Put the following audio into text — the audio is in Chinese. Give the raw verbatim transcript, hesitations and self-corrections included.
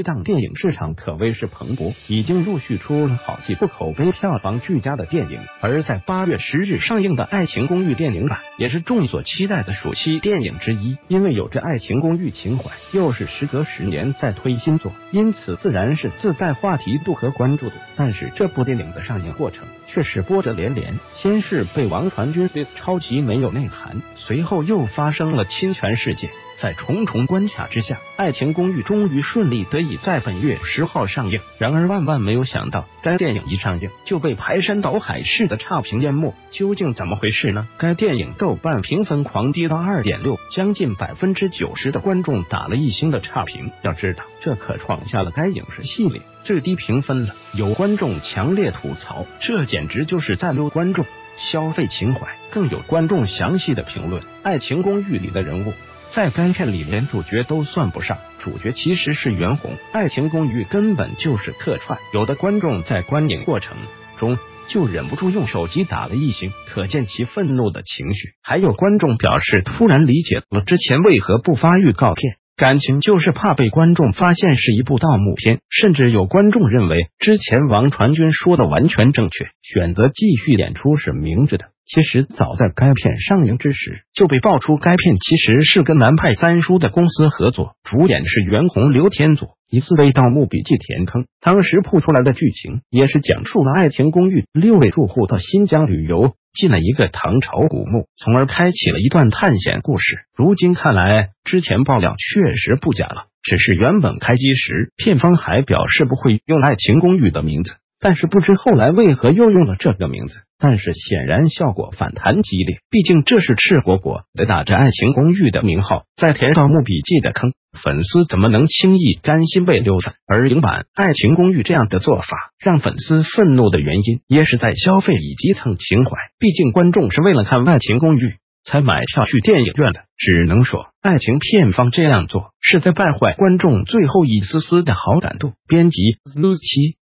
低档电影市场可谓是蓬勃，已经陆续出了好几部口碑票房俱佳的电影。而在八月十日上映的《爱情公寓》电影版，也是众所期待的暑期电影之一。因为有着爱情公寓情怀，又是时隔十年再推新作，因此自然是自带话题度和关注度。但是这部电影的上映过程却是波折连连，先是被王传君 diss 超级没有内涵，随后又发生了侵权事件。在重重关卡之下，《爱情公寓》终于顺利得以在本月十号上映。然而万万没有想到，该电影一上映就被排山倒海式的差评淹没，究竟怎么回事呢？该电影豆瓣评分狂跌到 二点六， 将近 百分之九十 的观众打了一星的差评。要知道，这可创下了该影视系列最低评分了。有观众强烈吐槽，这简直就是在撸观众消费情怀。更有观众详细的评论《爱情公寓》里的人物，在该片里连主角都算不上，主角其实是袁弘，《爱情公寓》根本就是客串。有的观众在观影过程中就忍不住用手机打了一星，可见其愤怒的情绪。还有观众表示突然理解了之前为何不发预告片，感情就是怕被观众发现是一部盗墓片。甚至有观众认为之前王传君说的完全正确，选择继续演出是明智的。其实早在该片上映之时，就被爆出该片其实是跟南派三叔的公司合作，主演是袁弘、刘天佐，疑似为《盗墓笔记》填坑。当时铺出来的剧情也是讲述了爱情公寓六位住户到新疆旅游，进了一个唐朝古墓，从而开启了一段探险故事。如今看来，之前爆料确实不假了，只是原本开机时片方还表示不会用爱情公寓的名字，但是不知后来为何又用了这个名字。但是显然效果反弹激烈，毕竟这是赤果果的打着爱情公寓的名号在填盗墓笔记的坑，粉丝怎么能轻易甘心被溜的？而影版爱情公寓这样的做法让粉丝愤怒的原因，也是在消费以及蹭情怀。毕竟观众是为了看爱情公寓才买票去电影院的，只能说爱情片方这样做是在败坏观众最后一丝丝的好感度。编辑 Lucy